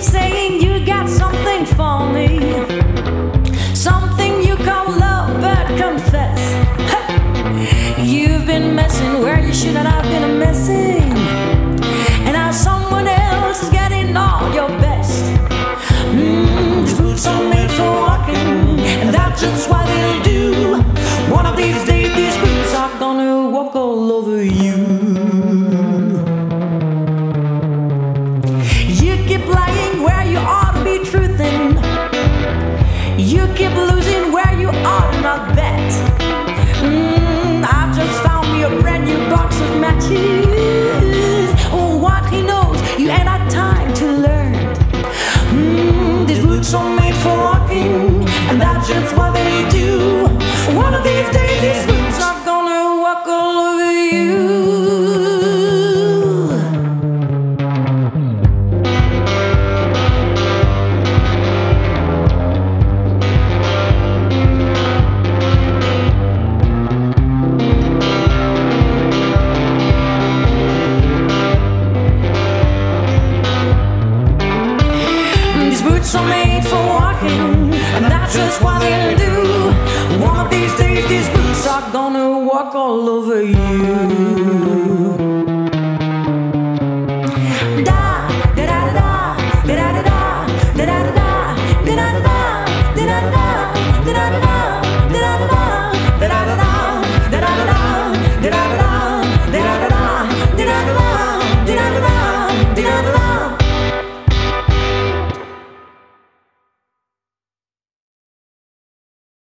saying you got something for me, something you call love, but confess, you've been messing where you shouldn't have been messing, and now someone else is getting all your best. These boots are made for walking, and that's just what they'll do. One of these days, these boots are gonna walk all over you. You keep lying where you ought to be truthing. You keep losing where you ought to not bet. I've just found me a brand new box of matches. Oh, what he knows, you ain't had time to learn. These boots are made for walking, and that's just what they do. One of these days, these boots are gonna walk all over you. These boots are made for walking, and that's just what they'll do. One of these days, these boots are gonna walk all over you.